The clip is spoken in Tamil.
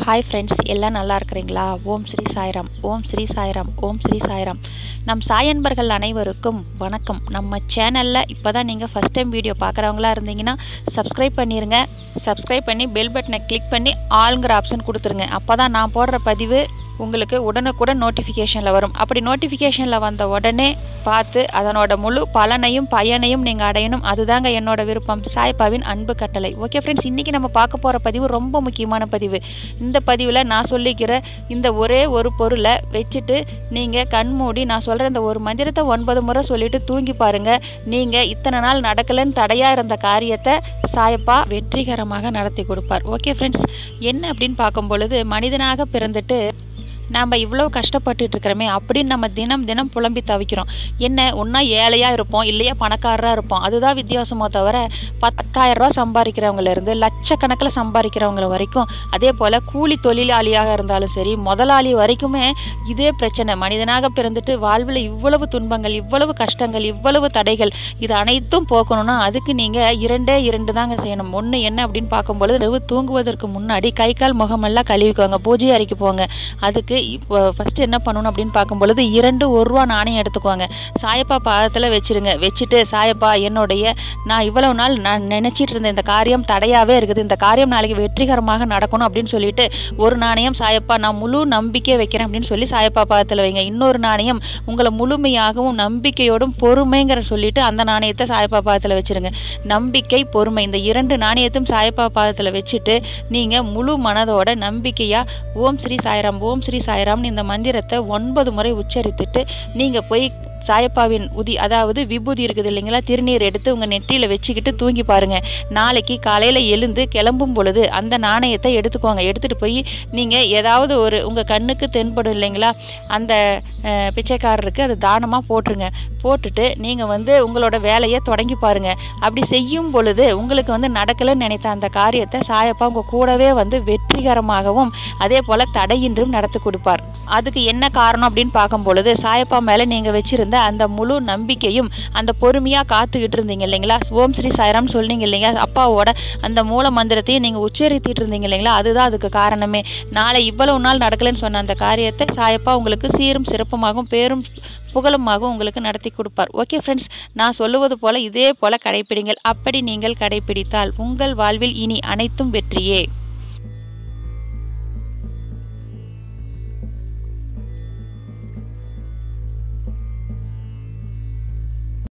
ஹாய் ஃப்ரெண்ட்ஸ், எல்லாம் நல்லா இருக்கிறீங்களா? ஓம் ஸ்ரீ சாய்ராம், ஓம் ஸ்ரீ சாய்ராம், ஓம் ஸ்ரீ சாய்ராம். நம் சாயன்பர்கள் அனைவருக்கும் வணக்கம். நம்ம சேனலில் இப்போ தான் நீங்கள் ஃபஸ்ட் டைம் வீடியோ பார்க்குறவங்களா இருந்தீங்கன்னா சப்ஸ்கிரைப் பண்ணிடுங்க. சப்ஸ்கிரைப் பண்ணி பெல் பட்டனை கிளிக் பண்ணி ஆளுங்கிற ஆப்ஷன் கொடுத்துருங்க. அப்போ தான் நான் போடுற பதிவு உங்களுக்கு உடனுக்குடன் நோட்டிஃபிகேஷனில் வரும். அப்படி நோட்டிஃபிகேஷனில் வந்த உடனே பார்த்து அதனோட முழு பலனையும் பயனையும் நீங்கள் அடையணும். அதுதாங்க என்னோட விருப்பம். சாய்பாவின் அன்பு கட்டளை. ஓகே ஃப்ரெண்ட்ஸ், இன்றைக்கி நம்ம பார்க்க போகிற பதிவு ரொம்ப முக்கியமான பதிவு. இந்த பதிவில் நான் சொல்லிக்கிற இந்த ஒரே ஒரு பொருளை வச்சுட்டு நீங்கள் கண்மூடி நான் சொல்கிற இந்த ஒரு மந்திரத்தை 9 முறை சொல்லிவிட்டு தூங்கி பாருங்கள். நீங்கள் இத்தனை நாள் நடக்கலைன்னு தடையாக இருந்த காரியத்தை சாயப்பா வெற்றிகரமாக நடத்தி கொடுப்பார். ஓகே ஃப்ரெண்ட்ஸ், என்ன அப்படின்னு பார்க்கும் பொழுது, மனிதனாக பிறந்துட்டு நாம் இவ்வளோ கஷ்டப்பட்டுட்டு இருக்கிறோமே அப்படின்னு நம்ம தினம் தினம் புலம்பி தவிக்கிறோம். என்ன, ஒன்றா ஏழையாக இருப்போம், இல்லையா பணக்காரராக இருப்போம். அதுதான் வித்தியாசமோ தவிர 10,000 ரூபா சம்பாதிக்கிறவங்கலேருந்து லட்சக்கணக்கில் சம்பாதிக்கிறவங்க வரைக்கும், அதே போல் கூலி தொழிலாளியாக இருந்தாலும் சரி, முதலாளி வரைக்குமே இதே பிரச்சனை. மனிதனாக பிறந்துட்டு வாழ்வில் இவ்வளவு துன்பங்கள், இவ்வளவு கஷ்டங்கள், இவ்வளவு தடைகள், இது அனைத்தும் போக்கணும்னா அதுக்கு நீங்கள் இரண்டு தாங்க செய்யணும். ஒன்று என்ன அப்படின்னு பார்க்கும்பொழுது, தூங்குவதற்கு முன்னாடி கை கால் முகமெல்லாம் கழுவிக்குவாங்க, பூஜை அறைக்கு போங்க. அதுக்கு இப்போ ஃபஸ்ட்டு என்ன பண்ணணும் அப்படின்னு பார்க்கும்பொழுது, 2 1 ரூபா நாணயம் எடுத்துக்குவாங்க. சாயப்பா பாதத்தில் வச்சுருங்க. வச்சுட்டு, சாயப்பா என்னுடைய நான் இவ்வளவு நாள் நான் நினச்சிட்டு இருந்த இந்த காரியம் தடையாகவே இருக்குது, இந்த காரியம் நாளைக்கு வெற்றிகரமாக நடக்கணும் அப்படின்னு சொல்லிட்டு ஒரு நாணயம் சாயப்பா நான் முழு நம்பிக்கை வைக்கிறேன் அப்படின்னு சொல்லி சாயப்பா பாதத்தில் வைங்க. இன்னொரு நாணயம் உங்களை முழுமையாகவும் நம்பிக்கையோடும் பொறுமைங்கிற சொல்லிட்டு அந்த நாணயத்தை சாயப்பா பாதத்தில் வச்சுருங்க. நம்பிக்கை, பொறுமை, இந்த 2 நாணயத்தையும் சாயப்பா பாதத்தில் வச்சுட்டு நீங்கள் முழு மனதோட நம்பிக்கையாக ஓம் ஸ்ரீ சாய்ராம், ஓம் ஸ்ரீ சாய்ராம்னு இந்த மந்திரத்தை 9 முறை உச்சரித்துட்டு நீங்கள் போய் சாயப்பாவின் அதாவது விபூதி இருக்குது இல்லைங்களா, திருநீர் எடுத்து உங்கள் நெற்றியில் வச்சுக்கிட்டு தூங்கி பாருங்கள். நாளைக்கு காலையில் எழுந்து கிளம்பும் பொழுது அந்த நாணயத்தை எடுத்துக்கோங்க. எடுத்துகிட்டு போய் நீங்கள் ஏதாவது ஒரு உங்கள் கண்ணுக்கு தென்படும் இல்லைங்களா, அந்த பிச்சைக்காரருக்கு அது தானமாக போட்டுருங்க. போட்டுட்டு நீங்கள் உங்களோட வேலையை தொடங்கி பாருங்கள். அப்படி செய்யும் பொழுது உங்களுக்கு நடக்கலைன்னு நினைத்த அந்த காரியத்தை சாயப்பா உங்கள் கூடவே வெற்றிகரமாகவும் அதே போல் தடையின்றும் நடத்தி கொடுப்பார். அதுக்கு என்ன காரணம் அப்படின்னு பார்க்கும் பொழுது, சாயப்பா மேலே நீங்கள் வச்சிருந்த அந்த முழு நம்பிக்கையும் அந்த பொறுமையாக காத்துக்கிட்டு இருந்தீங்க இல்லைங்களா, ஓம் ஸ்ரீ சாய்ராம் சொன்னீங்க இல்லைங்களா, அப்பாவோட அந்த மூல மந்திரத்தையும் நீங்கள் உச்சரித்திட்டு இருந்தீங்க இல்லைங்களா, அதுதான் அதுக்கு காரணமே. நாளை இவ்வளவு நாள் நடக்கலைன்னு சொன்ன அந்த காரியத்தை சாயப்பா உங்களுக்கு சீரும் சிறப்புமாகவும் பேரும் புகழுமாகவும் உங்களுக்கு நடத்தி கொடுப்பார். ஓகே ஃப்ரெண்ட்ஸ், நான் சொல்லுவது போல் இதே போல் கடைப்பிடிங்கள். அப்படி நீங்கள் கடைப்பிடித்தால் உங்கள் வாழ்வில் இனி அனைத்தும் வெற்றியே.